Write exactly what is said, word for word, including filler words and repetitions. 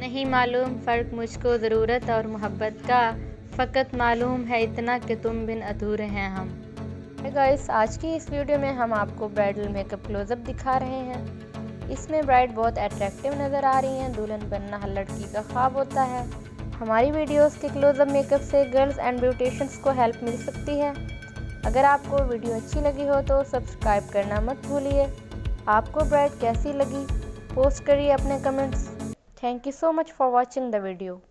नहीं मालूम फ़र्क मुझको ज़रूरत और मोहब्बत का, फ़कत मालूम है इतना कि तुम बिन अधूरे हैं हम। हाय गाइस, आज की इस वीडियो में हम आपको ब्राइडल मेकअप क्लोजअप दिखा रहे हैं। इसमें ब्राइड बहुत अट्रैक्टिव नज़र आ रही हैं। दुल्हन बनना हर लड़की का ख्वाब होता है। हमारी वीडियोस के क्लोजअप मेकअप से गर्ल्स एंड ब्यूटिशियंस को हेल्प मिल सकती है। अगर आपको वीडियो अच्छी लगी हो तो सब्सक्राइब करना मत भूलिए। आपको ब्राइड कैसी लगी पोस्ट करिए अपने comments. Thank you so much for watching the video.